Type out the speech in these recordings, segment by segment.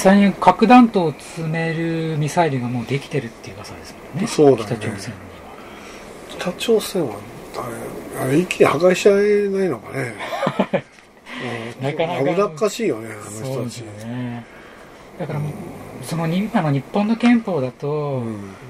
際に核弾頭を積めるミサイルがもうできてるっていう噂ですもんね。 そうだね。 北朝鮮には。 北朝鮮はあれ一気に破壊しちゃえないのかね。 なかなか危なっかしいよね、あの人たち。 そうですよね。だからもう、その今の日本の憲法だと、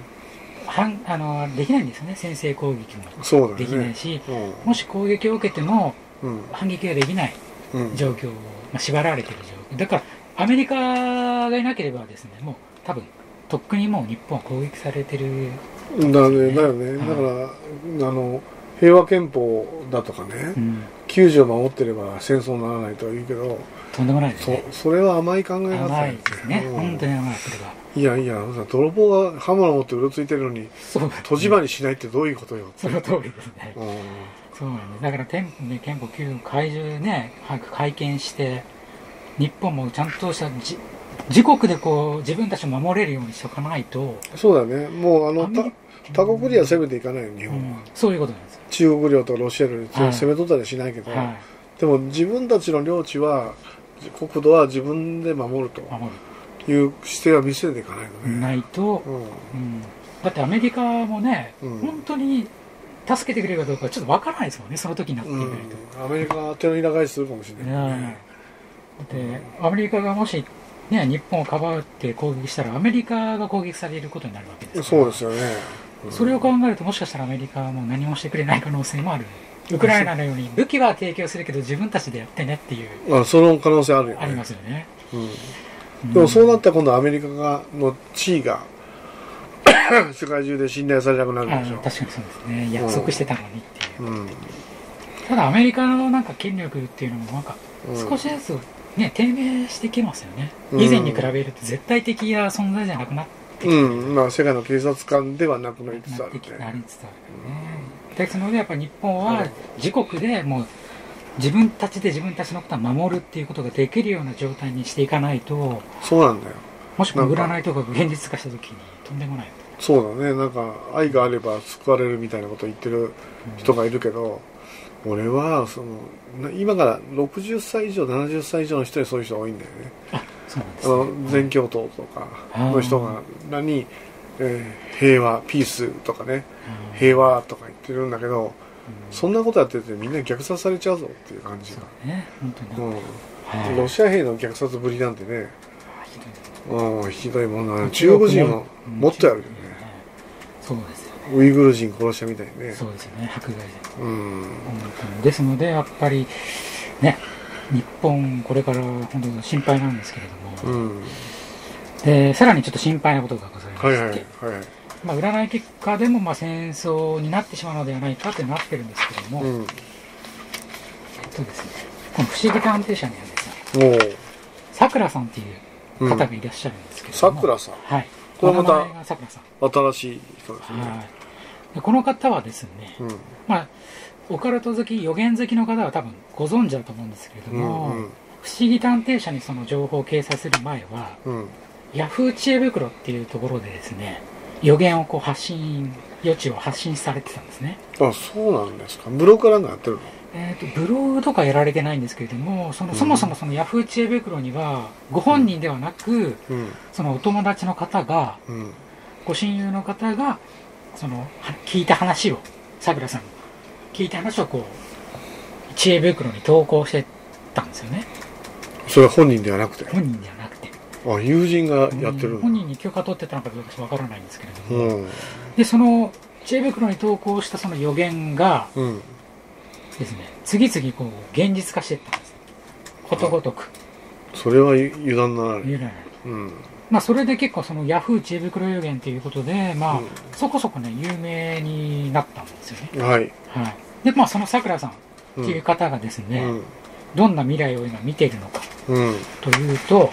できないんですよね、先制攻撃もできないし、もし攻撃を受けても、反撃ができない状況、縛られている状況。だからアメリカがいなければですね、もう多分とっくにもう日本は攻撃されてる、 だよね。だから平和憲法だとかね、9条を守ってれば戦争にならないとは言うけど、 とんでもないですね。 それは甘い考え方甘いですね。本当に甘い、それは。 いやいや、泥棒が刃物を持ってうろついてるのに、戸締まりしないってどういうことよ。 その通りですね。そうなんです。だから憲法9改正ね、早く改憲して、日本もちゃんとした自国でこう自分たちを守れるようにしておかないと。 そうだね。もう他国には攻めていかないよ、日本は。 そういうことなんですよ。 中国領とロシア領に攻め取ったりはしないけど、でも自分たちの領地は、国土は自分で守るという姿勢は見せていかないとね。 ないと、だってアメリカもね、本当に助けてくれるかどうかちょっとわからないですもんね、その時になってみると。 アメリカは手のひら返しするかもしれない。 で、アメリカがもし、ね、日本をかばって攻撃したら、アメリカが攻撃されることになるわけですから。 そうですよね。 それを考えると、もしかしたらアメリカはもう何もしてくれない可能性もある。ウクライナのように武器は提供するけど自分たちでやってねっていう。 その可能性あるよね。 ありますよね。 でもそうなったら今度アメリカの地位が世界中で信頼されなくなるでしょ。 確かにそうですね。約束してたのにっていう。ただアメリカのなんか権力っていうのもなんか少しずつね、低迷してきますよね。以前に比べると絶対的な存在じゃなくなってきてる。 世界の警察官ではなくなりつつある。 なりつつあるね。ですのでやっぱり日本は自国でもう自分たちで自分たちのことを守るっていうことができるような状態にしていかないと。 そうなんだよ。 もしも占いとかが現実化した時にとんでもない。 そうだね。なんか愛があれば救われるみたいなことを言ってる人がいるけど、俺は今から60歳以上70歳以上の人にそういう人が多いんだよね。 そうなんですね。 全教徒とかの人が何、平和ピースとかね、平和とか言ってるんだけど、そんなことやっててみんな虐殺されちゃうぞっていう感じが。ロシア兵の虐殺ぶりなんてね、ひどいもんな。中国人ももっとやるよね。 そうですよね。 ウイグル人殺したみたいにね。 そうですよね。迫害で。ですのでやっぱりね、日本これから本当に心配なんですけれども、でさらにちょっと心配なことがございまして、占い結果でも戦争になってしまうのではないかってなってるんですけども、ですね、この不思議探偵社にはですね、さくらさんっていう方がいらっしゃるんですけども、 さくらさん、 はい、 これまた新しい人ですね。 この方はですね、オカルト好き、予言好きの方は多分ご存知だと思うんですけれども、不思議探偵社にその情報を掲載する前は、ヤフー知恵袋っていうところでですね、予言をこう余地を発信されてたんですね。 そうなんですか。ブログかなんかやってるの？ ブログとかやられてないんですけれども、そもそもそのヤフー知恵袋にはご本人ではなく、そのお友達の方が、ご親友の方がその聞いた話を、さくらさん聞いた話をこう知恵袋に投稿してたんですよね。 それは本人ではなくて？ 本人ではなくて。 友人がやってる。 本人に許可取ってたのかどうかわからないんですけれども、でその知恵袋に投稿したその予言がですね、次々こう現実化していったんです。ことごとく。 それは油断ならない。 油断ならない。それで結構そのヤフー知恵袋予言ということで、そこそこね有名になったんですよね。 はい。 でそのさくらさんっていう方がですね、どんな未来を今見ているのかというと、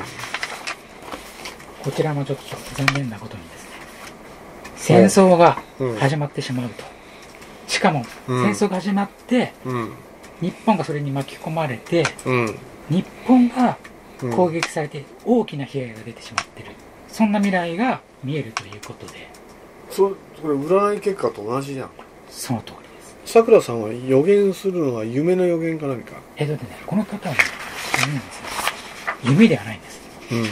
こちらもちょっと残念なことにですね、戦争が始まってしまうと。しかも戦争が始まって、日本がそれに巻き込まれて、日本が攻撃されて大きな被害が出てしまっている、そんな未来が見えるということで。 それ占い結果と同じじゃん。 その通りです。 さくらさんは予言するのは夢の予言か何か？ この方はね、夢ではないんです。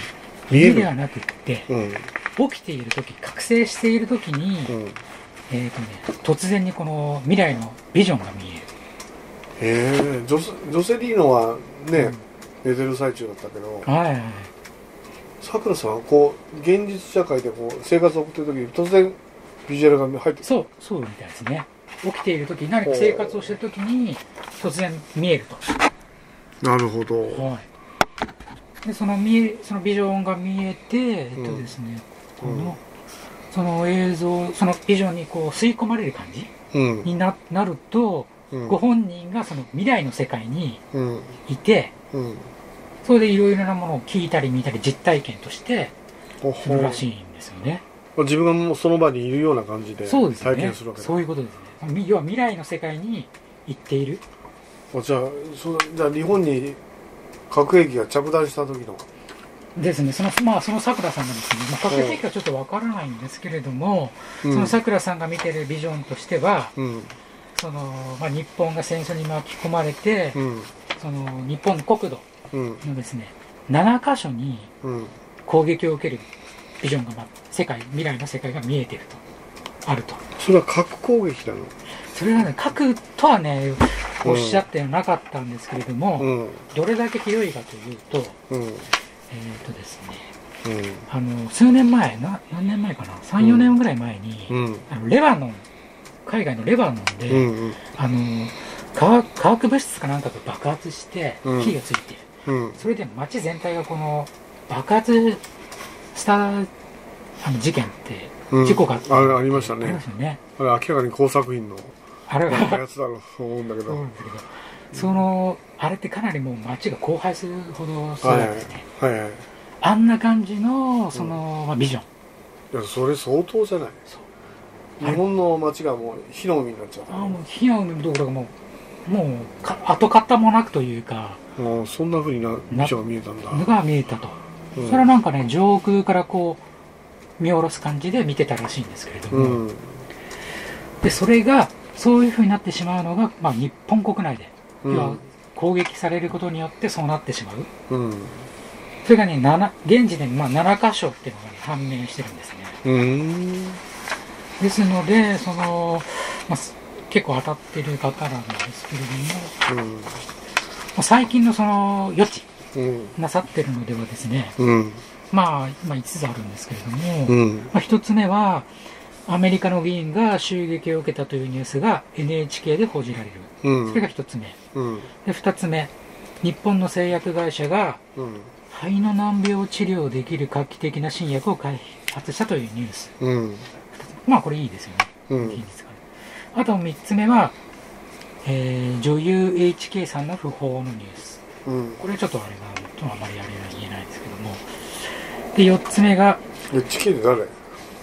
夢ではなくって、起きている時、覚醒している時に、突然にこの未来のビジョンが見える。ジョセリーノはね、寝てる最中だったけど、さくらさんはこう現実社会でこう生活を送ってる時に突然ビジュアルが入ってくる。 そうみたいですね。起きている時、何か生活をしている時に突然見えると。 なるほど。 でそのビジョンが見えて、ですね、その映像、そのビジョンにこう吸い込まれる感じ、になると、ご本人がその未来の世界にいて、それでいろいろなものを聞いたり見たり実体験としてするらしいんですよね。 自分がもうその場にいるような感じで体験するわけだ。 そういうことですね。要は未来の世界に行っている。 じゃあ日本に核兵器が着弾した時のですね、そのさくらさんがですね、核兵器はちょっとわからないんですけれども、そのさくらさんが見てるビジョンとしては、日本が戦争に巻き込まれて、その日本の国土のですね、7カ所に攻撃を受けるビジョンが、未来の世界が見えていると、あると。 それは核攻撃なの？ それはね、核とはね、おっしゃってなかったんですけれども、どれだけ広いかというと、ですね、数年前、何年前かな、3、4年ぐらい前に、レバノン、海外のレバノンで、化学物質かなんかが爆発して火がついて、それで街全体がこの爆発した事件って事故がありましたね。ありましたね。あれ明らかに工作員のやつだろうと思うんだけど、 あれってかなりもう街が荒廃するほどそうなんですね。あんな感じのビジョン。 いや、それ相当じゃない。日本の街がもう火の海になっちゃう。 もう火の海どころかもう跡形もなくというか、 そんな風にビジョンが見えたんだ。 のが見えたと。それはなんかね、上空からこう見下ろす感じで見てたらしいんですけれども、でそれがそういう風になってしまうのが、日本国内で、攻撃されることによってそうなってしまう。それがね、現時点で7カ所っていうのが、判明してるんですね。ですので、結構当たってる方なんですけれども、最近の予知なさってるのではですね、今5つあるんですけれども、1つ目は、アメリカの議員が襲撃を受けたというニュースが NHK で報じられる。それが1つ目。で、2つ目、日本の製薬会社が、肺の難病を治療できる画期的な新薬を開発したというニュース。これいいですよね。あと3つ目は、女優 HK さんの訃報のニュース。これはちょっとあまり言えないですけども。で、4つ目が、 HK って誰？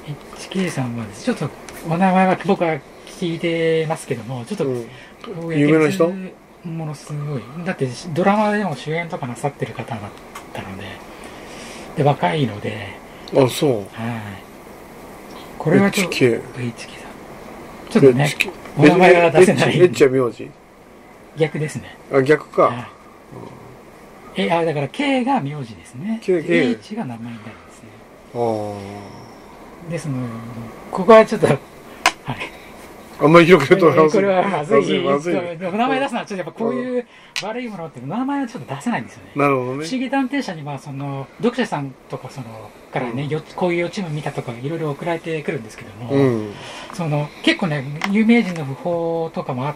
HK さんはちょっとお名前は僕は聞いてますけども、ちょっと、 有名な人？ ものすごい。だってドラマでも主演とかなさってる方だったので、若いので。 あ、そう。 これはちょっと HK さん。ちょっとね、お名前は出せない。 H は名字？ 逆ですね。 逆か。 だから K が名字ですね。H が名前になるんですね。ですので、ここはちょっと、 あんまり広く言うとこれはまずい。 まずい。 お名前出すのはちょっとやっぱこういう悪いものって名前はちょっと出せないんですよね。 なるほどね。 不思議探偵社に読者さんとかからね、こういう予知夢見たとかいろいろ送られてくるんですけども、結構ね、有名人の訃報とかもあって、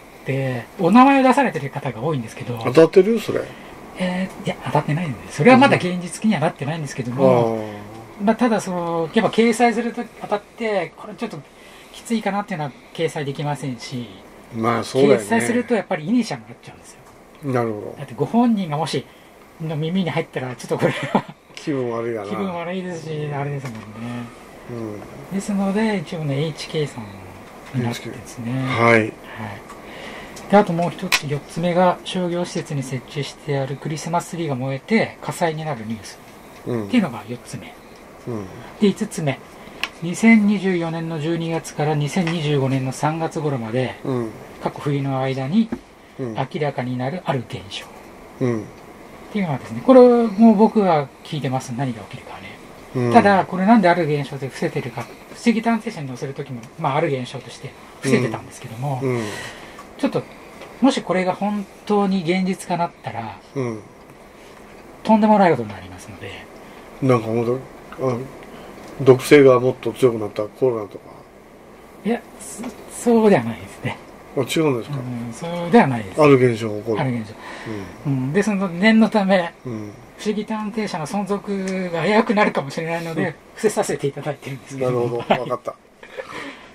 お名前を出されてる方が多いんですけど。 当たってるそれ？ いや、当たってないんです。それはまだ現実にはなってないんですけども、ただやっぱ掲載すると当たって、これちょっときついかなっていうのは掲載できませんし、 そうだよね。 掲載するとやっぱりイニシャルになっちゃうんですよ。 なるほど。 だってご本人がもしの耳に入ったらちょっとこれは気分悪いやな。 気分悪いですし、あれですもんね。ですので一応ね HK さんになってですね。であともう一つ4つ目が商業施設に設置してあるクリスマスツリーが燃えて火災になるニュースっていうのが4つ目。で5つ目。2024年の12月から2025年の3月頃まで、各冬の間に明らかになるある現象、っていうのはですね、これも僕は聞いてます。何が起きるかね。 ただこれなんである現象で伏せてるか、不思議探偵社に載せる時も、ある現象として伏せてたんですけども、ちょっともしこれが本当に現実化なったら、とんでもないことになりますので、 なんか本当毒性がもっと強くなったコロナとか。 いや、そうではないですね。 違うんですか？ そうではないです。 ある現象が起こる。 ある現象。で、その念のため、不思議探偵社の存続が危うくなるかもしれないので、伏せさせていただいてるんですけど。 なるほど、分かった。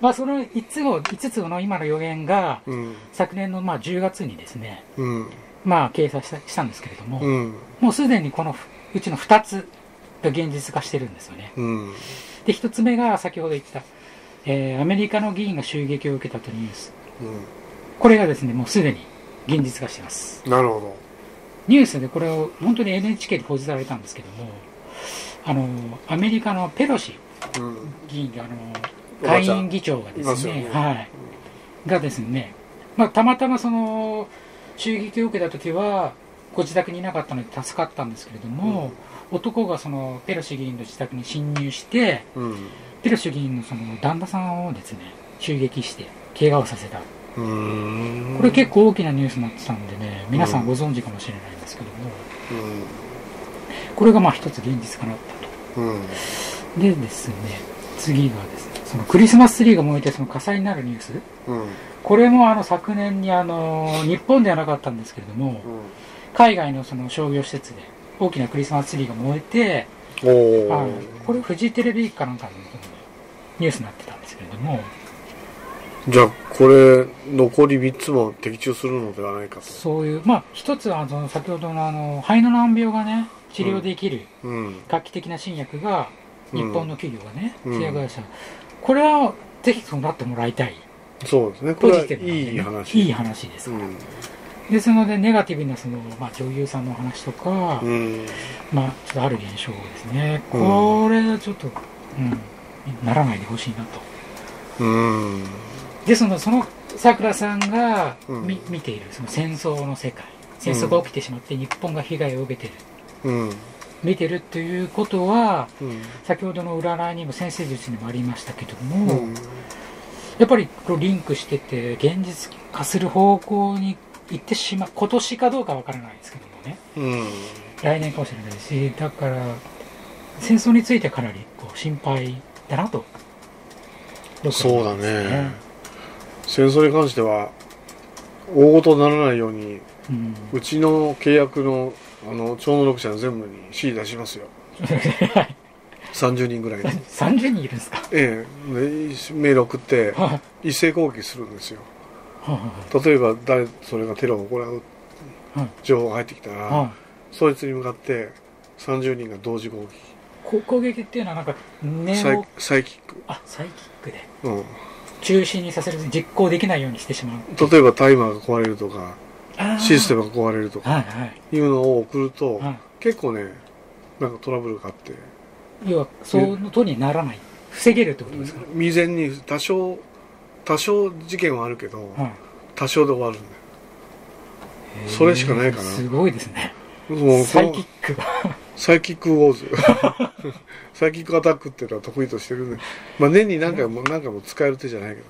その5つの今の予言が、昨年の10月にですね、掲載したんですけれども、もうすでにこのうちの2つが現実化してるんですよね。で、1つ目が先ほど言った、アメリカの議員が襲撃を受けたというニュース。これがですね、もうすでに現実化しています。 なるほど。 ニュースでこれを本当に NHK で報じられたんですけども、アメリカのペロシ議員が、下院議長がですね、がですね、たまたまその襲撃を受けた時はご自宅にいなかったので助かったんですけれども、男がそのペロシ議員の自宅に侵入して、ペロシ議員のその旦那さんをですね襲撃して怪我をさせた。これ結構大きなニュースになってたんでね、皆さんご存知かもしれないんですけども、これが一つ現実化なったと。でですね、次がですね、そのクリスマスツリーが燃えてその火災になるニュース、これも昨年に日本ではなかったんですけれども、海外のその商業施設で大きなクリスマスツリーが燃えて、これフジテレビかなんかのニュースになってたんですけれども、 じゃあこれ残り3つも的中するのではないかと。 そういう一つは先ほどの肺の難病がね治療できる画期的な新薬が日本の企業がね、製薬会社、これはぜひそうなってもらいたい。 そうですね、これはいい話。 いい話ですから。ですのでネガティブなその、女優さんの話とか、ちょっとある現象ですね、これはちょっと、ならないでほしいなと。でその桜さんが見ているその戦争の世界、戦争が起きてしまって日本が被害を受けてる、見てるということは、先ほどの占いにも先生術にもありましたけども、やっぱりリンクしてて現実化する方向に行ってしまう、今年かどうかわからないですけどもね、来年かもしれないし、だから戦争についてかなり心配だなと。 そうだね。戦争に関しては大事にならないように、うちの契約の超能力者の全部に指示出しますよ。30人ぐらいで。 30人いるんですか？ でメール送って一斉攻撃するんですよ。例えばそれがテロを行う情報が入ってきたら、そいつに向かって30人が同時攻撃。 攻撃っていうのはサイキック。 サイキックで中止にさせる、実行できないようにしてしまう。 例えばタイマーが壊れるとかシステムが壊れるとかいうのを送ると、結構ねなんかトラブルがあって、 要はその通りにならない、防げるってことですか？ 未然に多少事件はあるけど、多少で終わるんだよ。それしかないかな。 すごいですね。サイキックがサイキックウォーズサイキックアタックっていうのは得意としてるんで、年に何回も使える手じゃないけど、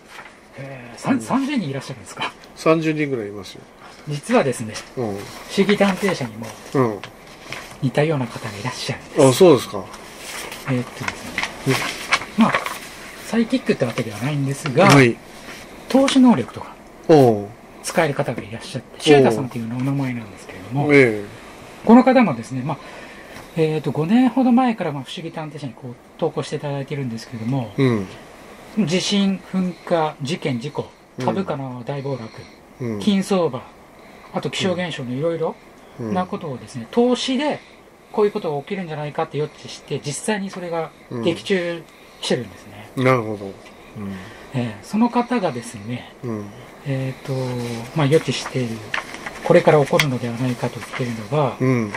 30人いらっしゃるんですか ？30人ぐらいいますよ。 実はですね、不思議探偵社にも似たような方がいらっしゃるんです。 そうですか。 ですね、サイキックってわけではないんですが、投資能力とか使える方がいらっしゃって、シュータさんというお名前なんですけれども、この方もですね、5年ほど前から不思議探偵社に投稿していただいているんですけれども、地震、噴火、事件、事故、株価の大暴落、金相場、あと気象現象のいろいろなことをですね、投資でこういうことが起きるんじゃないかって予知して、実際にそれが的中してるんですね。 なるほど。 その方がですね、予知している、これから起こるのではないかと言っているのが、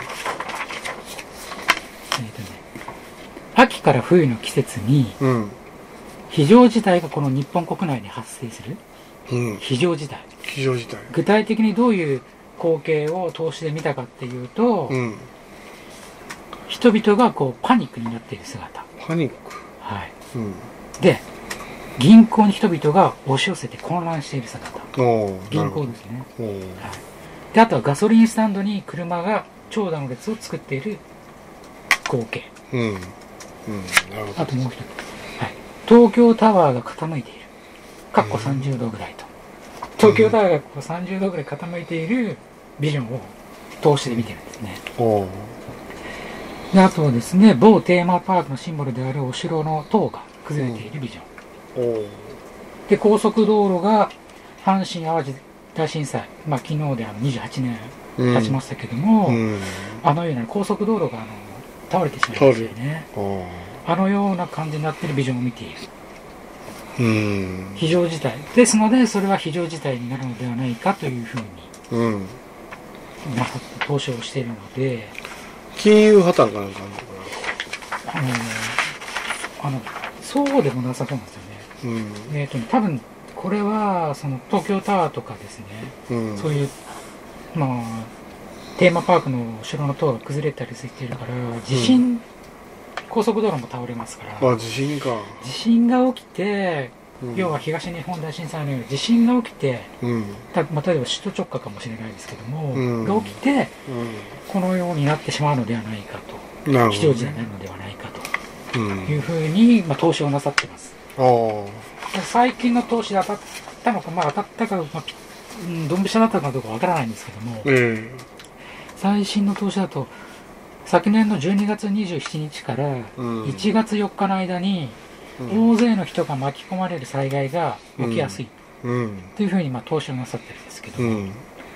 秋から冬の季節に、非常事態がこの日本国内で発生する、非常事態。具体的にどういう光景を投資で見たかっていうと、一人々がこうパニックになっている姿。 パニック。 はい。で、銀行に人々が押し寄せて混乱している姿。銀行ですね。はい。で、あとはガソリンスタンドに車が長蛇の列を作っている光景。 なるほど。 あともう一つ。はい。東京タワーが傾いている。かっこ30度ぐらいと。東京タワーがこう30度ぐらい傾いているビジョンを通して見てるんですね。で、あとはですね、某テーマパークのシンボルであるお城の塔が崩れているビジョン。で、高速道路が阪神・淡路大震災、昨日で28年経ちましたけども、あのような高速道路が倒れてしまいましたよね。あのような感じになっているビジョンを見ている。非常事態ですので、それは非常事態になるのではないかというふうに、投資をしているので、 金融破綻かなんかあるのかな。 そうでもなさそうなんですよね。多分これはその東京タワーとかですね、そういうテーマパークの城の塔が崩れたりしているから、地震、高速道路も倒れますから。 地震か。 地震が起きて、要は東日本大震災のように地震が起きて、例えば首都直下かもしれないですけども、が起きて、このようになってしまうのではないかと、非常事態になるのではないかというふうに、投資をなさっています。最近の投資で当たったのか、当たったか、ドンピシャだったかどうかわからないんですけども、最新の投資だと、昨年の12月27日から1月4日の間に、大勢の人が巻き込まれる災害が起きやすいというふうに投資をなさってるんですけども、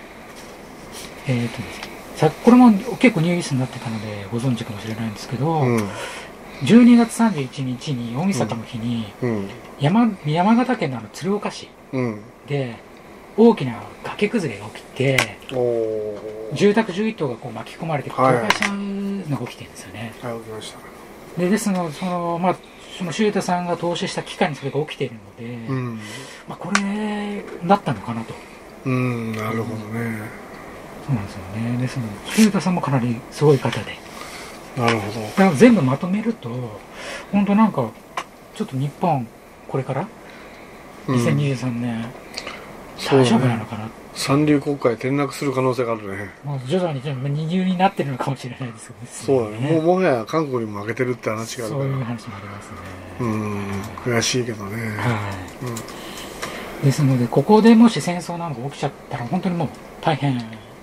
これも結構ニュースになってたのでご存知かもしれないんですけど、12月31日に大晦日の日に、山形県の鶴岡市で大きな崖崩れが起きて、住宅11棟がこう巻き込まれて倒壊しちゃうのが起きてるんですよね。で、ですので、その周太さんが投資した期間にそれが起きているので、これだったのかなと。 なるほどね。 そうなんですよね。ですので、周太さんもかなりすごい方で。 なるほど。 だから全部まとめると、本当なんか、ちょっと日本、これから、2023年、大丈夫なのかな。 三流国家へ転落する可能性があるね。 徐々に二流になってるのかもしれないですけどね。 そうだね。もはや韓国にも負けてるって話があるから。 そういう話もありますね。 悔しいけどね。 ですので、ここでもし戦争なんか起きちゃったら、本当にもう大変、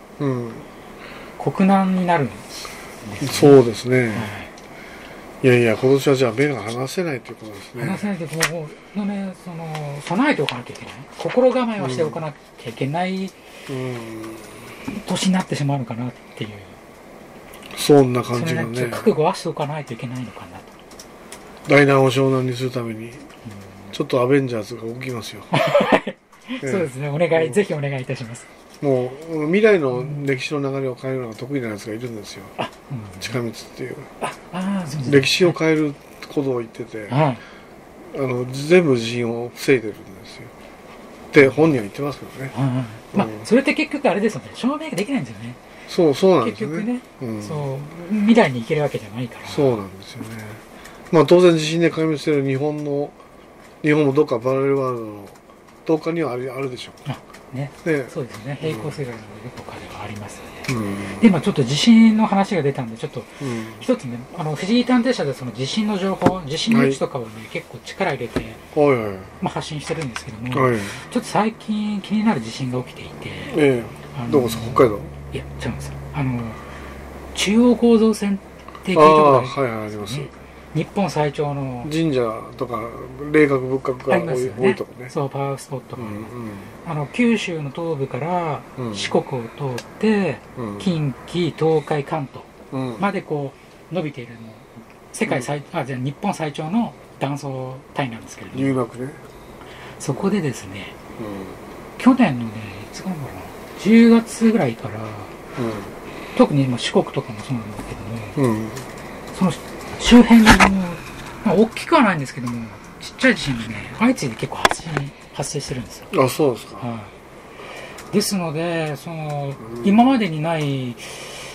国難になるんですね。 そうですね。いやいや、今年はじゃあ目が離せないということですね。 離せないというか、もうね、備えておかなきゃいけない。心構えをしておかなきゃいけない年になってしまうのかなっていう。 そんな感じがね。 覚悟はしておかないといけないのかなと。 大難を湘南にするために、ちょっとアベンジャーズが起きますよ。 そうですね、ぜひお願いいたします。 もう未来の歴史の流れを変えるのが得意なやつがいるんですよ。近道っていう。歴史を変えることを言ってて、全部地震を防いでるんですよ。って本人は言ってますけどね。 それって結局あれですよね、証明ができないんですよね。 そうなんですよね。 結局ね、未来に行けるわけじゃないから。 そうなんですよね。当然地震で壊滅している日本もどっかパラレルワールドのどっかにはあるでしょう。 そうですね、平行世界のどこかではありますよね。で、今ちょっと地震の話が出たんで、ちょっと一つね、藤井探偵社でその地震の情報、地震予知とかをね、結構力入れて発信してるんですけども、ちょっと最近気になる地震が起きていて、 どこですか、北海道？ いや、違うんですよ。中央構造線って聞いたことあります。 日本最長の神社とか霊閣仏閣が多いとこね。 そう、パワースポットが九州の東部から四国を通って近畿、東海、関東までこう伸びている世界最日本最長の断層帯なんですけれども、 入学ね。 そこでですね、去年のね、いつ頃かな、10月ぐらいから、特に四国とかもそうなんですけども、その周辺に大きくはないんですけども、ちっちゃい地震がね、相次いで結構発生してるんですよ。 そうですか。 ですので、今までにない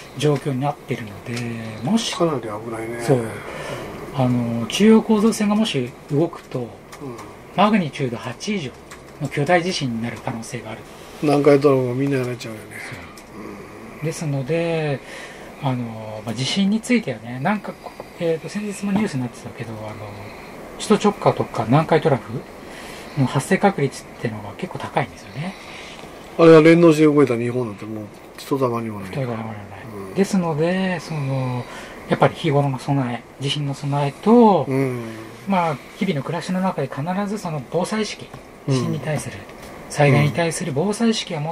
状況になってるので、もしかなり危ないね。 そう中央構造線がもし動くと、マグニチュード8以上の巨大地震になる可能性がある。 南海トラフもみんなやられちゃうよね。 ですので地震についてはね、なんか、先日もニュースになってたけど、首都直下とか南海トラフの発生確率っていうのが結構高いんですよね。 あれは連動して動いた日本なんてもう一玉にもない。 ですのでやっぱり日頃の備え、地震の備えと、まあ日々の暮らしの中で必ずその防災意識、地震に対する、災害に対する防災意識を持って、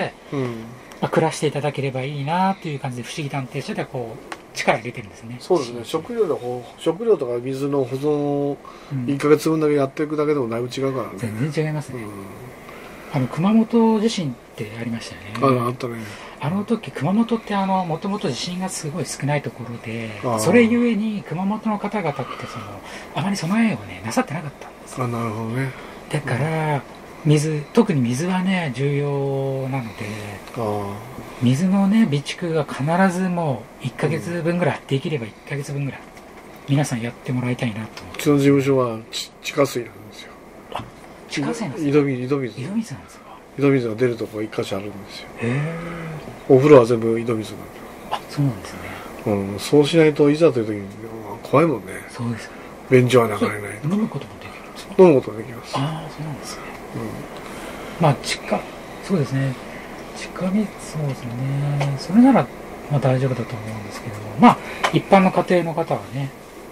暮らしていただければいいなという感じで、不思議探偵社ではこう力入れてるんですね。 そうですね。食料とか水の保存を1ヶ月分だけやっていくだけでもだいぶ違うからね。 全然違いますね。熊本地震ってありましたよね。 あったね。 あの時熊本ってもともと地震がすごい少ないところで、それゆえに熊本の方々ってあまり備えをねなさってなかったんですよ。 なるほどね。 だから、特に水はね重要なので、水のね備蓄が必ずもう1ヶ月分ぐらい、できれば1ヶ月分ぐらい皆さんやってもらいたいなと。 うちの事務所は地下水なんですよ。 地下水なんですか？井戸水なんですか？ 井戸水が出るとこ1箇所あるんですよ。お風呂は全部井戸水なんだよ。 そうなんですね。 そうしないといざという時に怖いもんね。 そうですか。 便所は流れない。 飲むこともできるんですか？ 飲むことができます。 そうなんですね。まあそうですね。そうですね。それなら大丈夫だと思うんですけども、一般の家庭の方はね、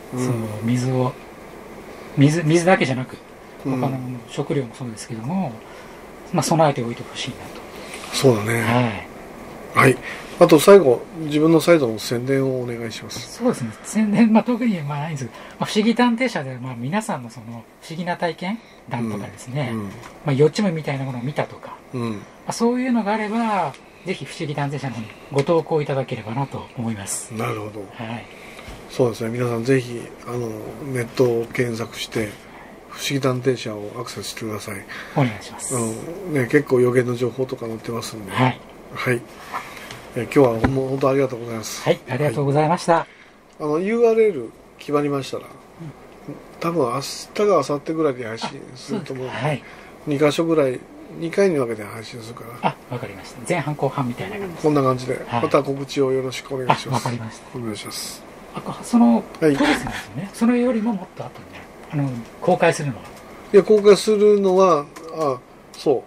水だけじゃなく他の食料もそうですけども、備えておいてほしいなと。 そうだね。はい。あと最後、自分のサイトの宣伝をお願いします。 そうですね。宣伝、特にないんですけど、不思議探偵社では皆さんの不思議な体験談とかですね、予知夢みたいなものを見たとか、そういうのがあれば、ぜひ不思議探偵社の方にご投稿いただければなと思います。 なるほど。そうですね。皆さんぜひネットを検索して不思議探偵社をアクセスしてください。 お願いします。 結構予言の情報とか載ってますんで。はい。今日は本当ありがとうございます。 はい、ありがとうございました。 URL 決まりましたら、多分明日か明後日ぐらいで配信すると思うので、2箇所ぐらい、2回に分けて配信するから。 わかりました。前半後半みたいな感じ。 こんな感じで、また告知をよろしくお願いします。 わかりました。 お願いします。 ポリスなんですよね。それよりももっと後にね、公開するのは。 いや、公開するのは、そう。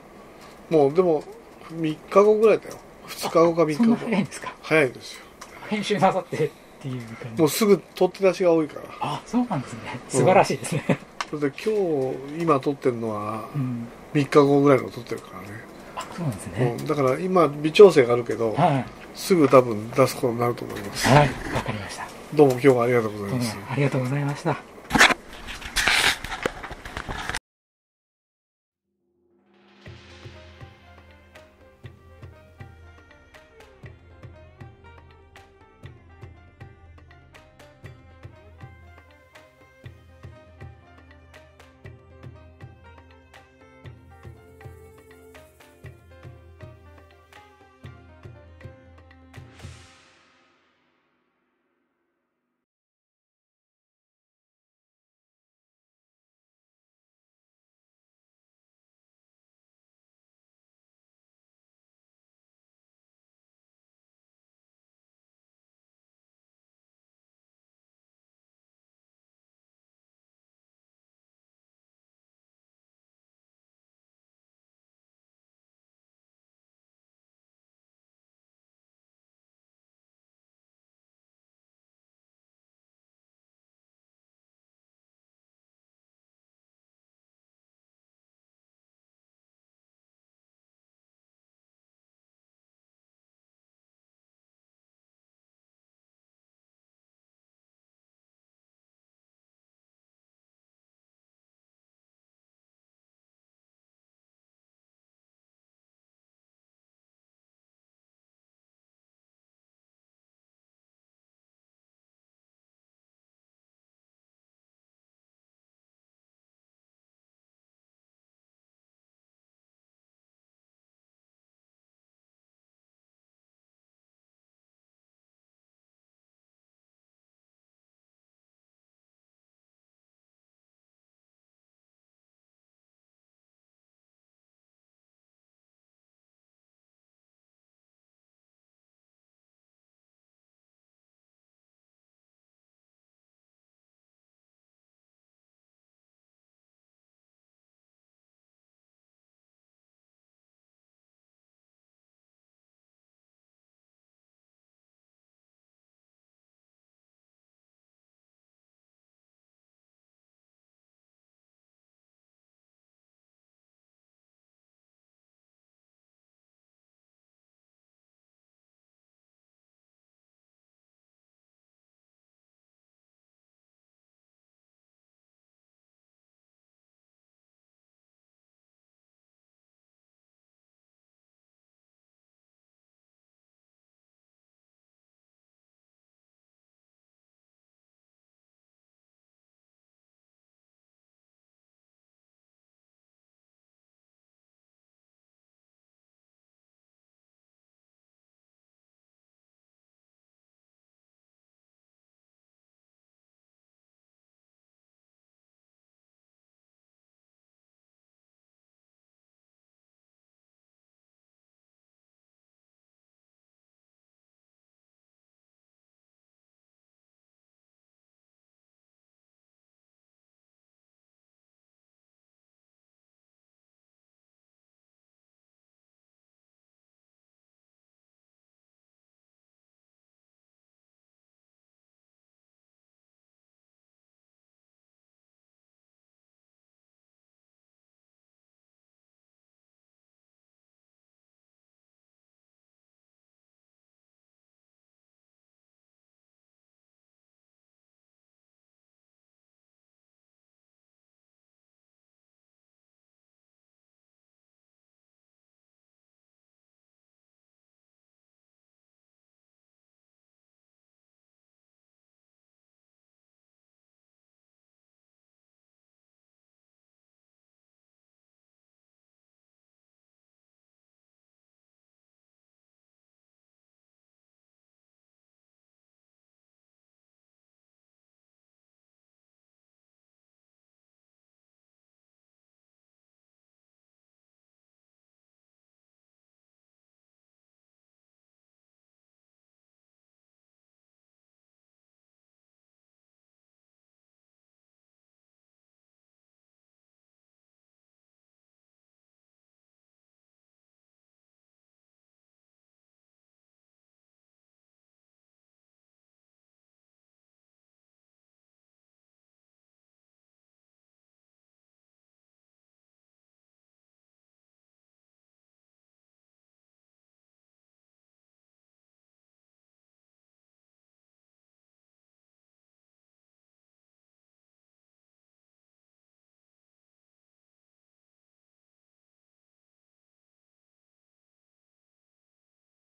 もうでも、3日後ぐらいだよ。2日後か3日後。 そんな早いんですか？ 早いですよ。 編集なさってっていう感じ。 もうすぐ取って出しが多いから。 そうなんですね。素晴らしいですね。 だって今撮ってるのは、3日後ぐらいの撮ってるからね。 そうなんですね。 だから今、微調整があるけど、すぐ多分出すことになると思います。 はい、わかりました。 どうも今日はありがとうございます。 ありがとうございました。